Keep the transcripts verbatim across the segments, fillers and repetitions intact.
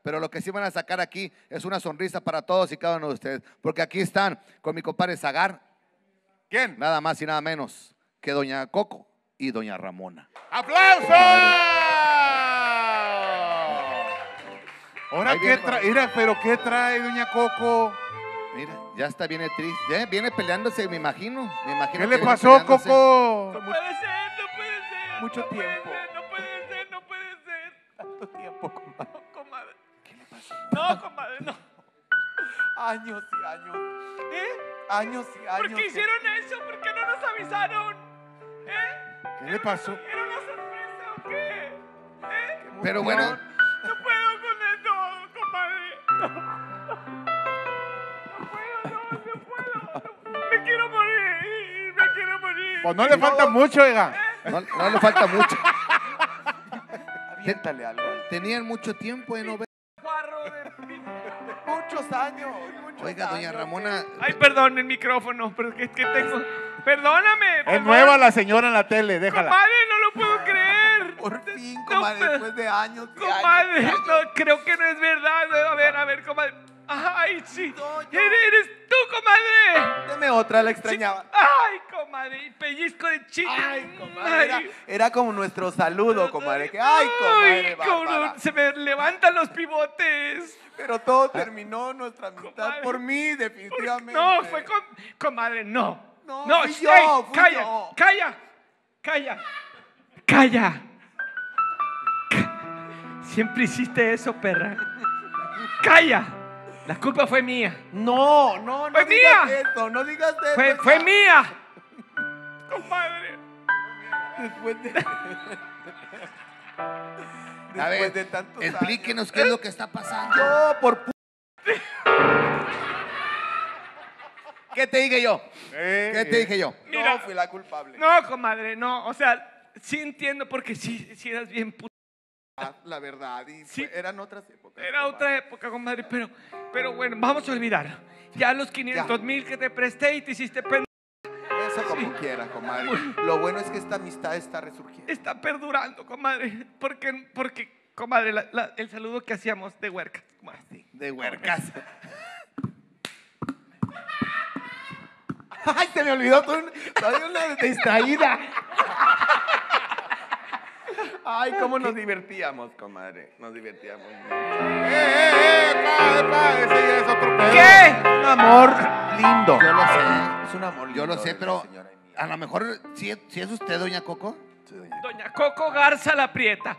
pero lo que sí van a sacar aquí es una sonrisa para todos y cada uno de ustedes, porque aquí están con mi compadre Zagar. ¿Quién? Nada más y nada menos que doña Coco y doña Ramona. ¡Aplausos! Ahora, ¿qué trae? Mira, pero ¿qué trae doña Coco? Mira, ya está, viene triste, ¿eh? Viene peleándose, me imagino. Me imagino ¿Qué que le viene pasó, peleándose. Coco? No puede ser, no puede ser. Mucho no tiempo. Puede ser, no puede ser, no puede ser. Tanto tiempo, comadre. No, comadre. ¿Qué le pasó? No, comadre, no. Años y años. ¿Eh? Años y años. ¿Por qué hicieron eso? ¿Por qué no nos avisaron? ¿Eh? ¿Qué le pasó? ¿Era una sorpresa o qué? ¿Eh? Pero bueno, No puedo con esto, comadre. No. No puedo, no, no puedo. No. Me quiero morir, me quiero morir. Pues no le falta mucho, oiga. no, no le falta mucho. Aviéntale algo. Tenían mucho tiempo de no ver. Guarro de pi- Muchos años. Muchos Oiga, doña años. Ramona, Ay, perdón, el micrófono, pero es que tengo. Perdóname. Es perdón. nueva la señora en la tele, déjala. Comadre, no lo puedo creer. Por fin, No, comadre, pero- después de años y Comadre, años y años. no, creo que no es verdad. A ver, a ver, comadre. Ay, sí. No, yo- Eres, eres tú, comadre. Deme otra, la Sí. extrañaba. Ay, comadre, pellizco de chicle. Ay, comadre, era, era como nuestro saludo, comadre. Que, ay, Ay, comadre, cómo bárbara. se me levantan los pivotes. Pero todo terminó nuestra amistad Comadre. por mí, definitivamente. No, fue con. Comadre, no. No, no, fui ey, yo, fui calla, yo. calla, calla, calla. Ca- Siempre hiciste eso, perra. Calla. La culpa fue mía. No, no, no Fue digas mía. eso, no digas eso. Fue, ya. fue mía. Compadre. Después de... a ver, Después de tantos explíquenos qué es lo que está pasando. Yo, por... pu- ¿Qué te dije yo? Eh, ¿Qué te dije yo? Mira. No, fui la culpable. No, comadre, no. O sea, sí entiendo porque sí, sí eras bien puta. La verdad, y Sí. fue- eran otras épocas. Era comadre. otra época, comadre, pero, pero bueno, vamos a olvidarlo. Ya los quinientos mil que te presté y te hiciste pendejo Eso como quiera, comadre. Lo bueno es que esta amistad está resurgiendo. está perdurando, comadre. Porque, porque comadre, la- la- el saludo que hacíamos de huerca. comadre. De huercas. Ay, se me olvidó todo un- todavía una distraída. Ay, cómo nos divertíamos, comadre. Nos divertíamos. ¡Eh, eh, eh! ¡Pa, pa! Ese ya es otro pedo. ¿Qué? Un amor lindo. Yo lo sé. Es un amor lindo. Yo lo sé, de pero la señora y mía. a lo mejor, ¿sí, sí es usted, doña Coco? Sí, doña. Doña Coco Garza la Prieta.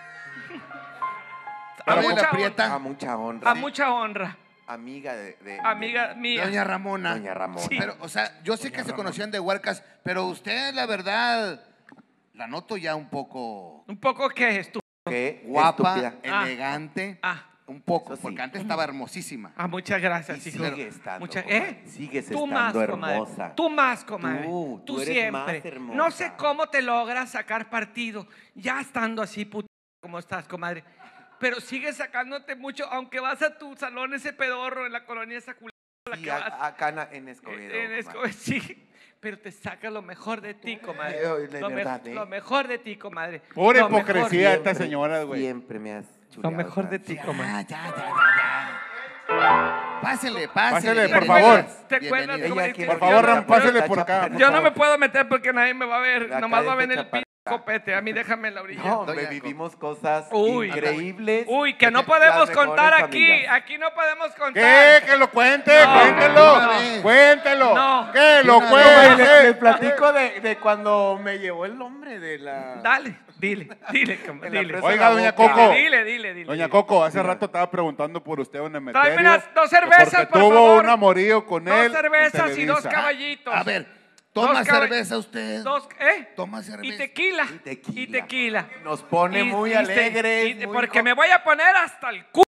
A Pero mucha, la prieta. A mucha honra. a mucha honra. Amiga de, de- Amiga de- mía. Doña Ramona. Doña Ramona. Sí. Pero, o sea, yo sé Doña que se Ramona. conocían de huercas, pero usted, la verdad, la noto ya un poco Un poco que es tú. Qué guapa, estúpida. Ah. elegante. Ah, Un poco, Eso sí. porque antes estaba hermosísima. ah, muchas gracias, Y hijo. sigue estando, Mucha- comadre. ¿eh? Sigues Tú más, estando comadre. hermosa. Tú más, comadre. Tú, tú eres siempre. más hermosa. No sé cómo te logras sacar partido, ya estando así, puta, como estás, comadre. Pero sigues sacándote mucho, aunque vas a tu salón ese pedorro en la colonia esa culera a la Sí, que a- vas. acá en, en Escobedo. En Escobedo, comadre. sí. Pero te saca lo mejor de ti, comadre. Eh, de Lo, me- verdad, ¿eh? lo mejor de ti, comadre. Pura Lo mejor- hipocresía esta Siempre, señora, güey. Siempre me has Lo chuleado mejor de tanto. ti, Ya, comadre. ya, ya, ya, ya. Pásele, pásele. Pásele, por bienvenidas, favor. ¿Te acuerdas, bienvenidas. comadre, Ella que Por quiere- favor, yo Ram, no- pásele Está por acá. chapa- por Yo no favor. me puedo meter porque nadie me va a ver. La Nomás va a ver cadete el pinche copete. A mí déjame en la orilla. No, Doña hombre, Co- vivimos cosas Uy. increíbles. Uy, que no Las podemos mejores contar aquí. amigas. Aquí no podemos contar. ¿Qué? Que lo cuente, No, cuéntelo. no. Cuéntelo. No. Que lo Una cuente. vez. Les, les platico de, de cuando me llevó el nombre de la. Dale, dile, dile, com- En la dile. presa Oiga, de la doña boca. Coco. Dile, dile, dile. Doña dile. Coco, hace rato estaba preguntando por usted un Emeterio. Tráeme unas dos que cervezas, porque por tuvo favor. un amorío con Dos él. en cervezas y dos Televisa. caballitos. A ver, toma Dos caba- cerveza usted. Dos, ¿eh? Toma cerveza. Y tequila. Y tequila. Y tequila. Nos pone Y- muy y te- alegres. y te- muy porque con- me voy a poner hasta el cu.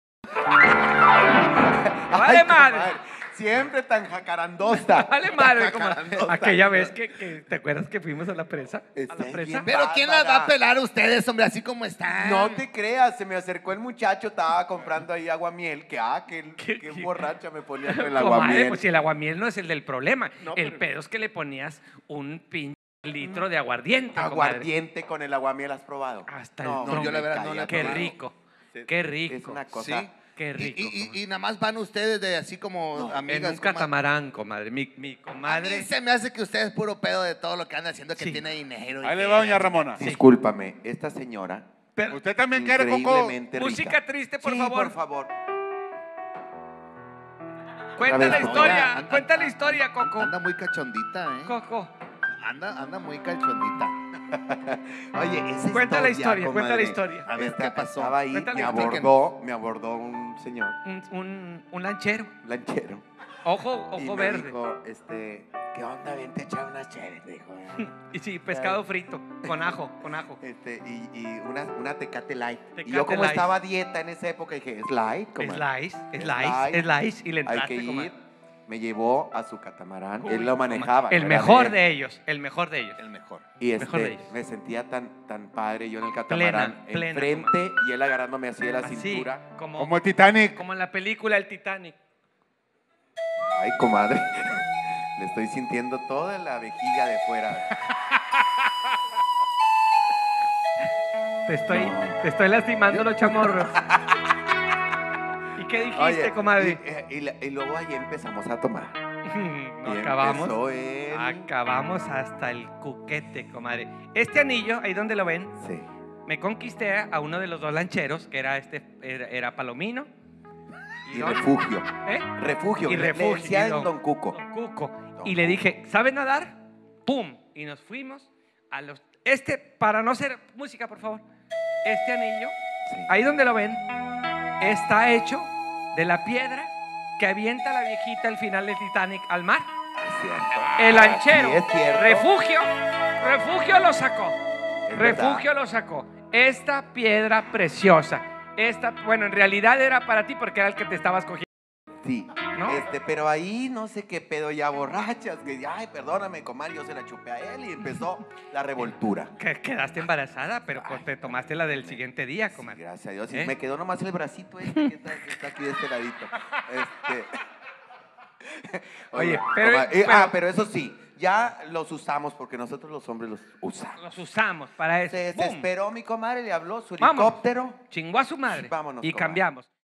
Vale Ay, madre. comadre, Siempre tan jacarandosa. Vale madre, como Jacarandosa. aquella vez que, que- ¿te acuerdas que fuimos a la presa? A Está la presa. bien. Pero ¿quién las va a Bárbara. pelar a ustedes, hombre, así como están? No te creas, se me acercó el muchacho, estaba comprando ahí aguamiel, que ah, que, ¿Qué- que qué? borracha me ponía con el Comadre, aguamiel. pues si el aguamiel no es el del problema. No, el pero- pedo es que le ponías un pinche litro de aguardiente, comadre. Aguardiente con el aguamiel, ¿has probado? Hasta el No, tronco. yo la verdad no la he Qué probado. rico. Se Es- Qué rico. Es una cosa. Sí. Qué Y, rico. y- y- comadre. y nada más van ustedes de así como No, amigas. En un comadre. catamarán, comadre. Mi, mi A mí comadre. se me hace que usted es puro pedo de todo lo que anda haciendo, que Sí. tiene dinero. y Ahí le que- va doña Ramona. Discúlpame, esta señora. Pero- ¿Usted también quiere, Coco? increíblemente rica. música triste, por Sí, favor. por favor. Cuenta Otra la vez, historia. Oiga, anda- Cuenta la historia, Coco. Anda muy cachondita, ¿eh? Coco. Anda, anda muy cachondita. Oye, esa Cuenta la historia, historia, cuenta la comadre. historia. A ver, Esta- ¿qué pasó? Estaba ahí, Cuéntale, me explíquenos. abordó, me abordó un señor, Un, un, un lanchero. lanchero. Ojo, y ojo me verde. dijo, este, ¿qué onda? Vente a echar unas chéveres, dijo. Y sí, pescado frito. Con ajo, con ajo. Este, y, y una, una Tecate Light. y Tecate yo como Light. estaba a dieta en esa época, dije, es light, comadre. Slice, Es slice, light. slice. Y le Hay entraste, que ir. comadre. Me llevó a su catamarán. Uy, Él lo manejaba. El no era mejor él. de ellos, el mejor de ellos. El mejor. Y mejor de este, ellos. me sentía tan, tan padre yo en el catamarán, Plena, plena, enfrente y él agarrándome así de la Así, cintura. como, Como el Titanic. como en la película El Titanic. Ay, comadre, le estoy sintiendo toda la vejiga de fuera. Te estoy, No. te estoy lastimando los chamorros. ¿Y qué dijiste, Oye, comadre? Y, y- y luego ahí empezamos a tomar. No Y acabamos. empezó él. Acabamos hasta el cuquete, comadre. Este anillo, ahí donde lo ven, Sí. me conquisté a uno de los dos lancheros, que era este, era, era Palomino. Y don- refugio. ¿Eh? Refugio. Y le- refugio, Le decían y don- Don Cuco. Don Cuco. Don Y le Cuco. dije, ¿sabes nadar? ¡Pum! Y nos fuimos a los... Este, para no ser música, por favor. Este anillo, Sí. ahí donde lo ven, está hecho de la piedra que avienta la viejita al final del Titanic al mar. Es cierto. El lanchero, Sí, es cierto. refugio, refugio lo sacó. Es Refugio verdad. lo sacó. Esta piedra preciosa. Esta, bueno, en realidad era para ti porque era el que te estabas cogiendo. Sí. ¿No? Este, pero ahí no sé qué pedo ya borrachas, que ay, perdóname, comadre, yo se la chupé a él y empezó la revoltura. Que quedaste embarazada, pero pues te tomaste la del siguiente día, Sí, comadre. gracias a Dios. Y ¿Eh? me quedó nomás el bracito este que está, que está aquí de este ladito. Este. Oye, pero- comadre, eh, pero- ah, pero eso sí, ya los usamos porque nosotros los hombres los usamos. Los usamos para eso. Se ¡Pum! desesperó mi comadre, le habló su Vámonos. helicóptero. Chingó a su madre. Vámonos, y comadre. cambiamos.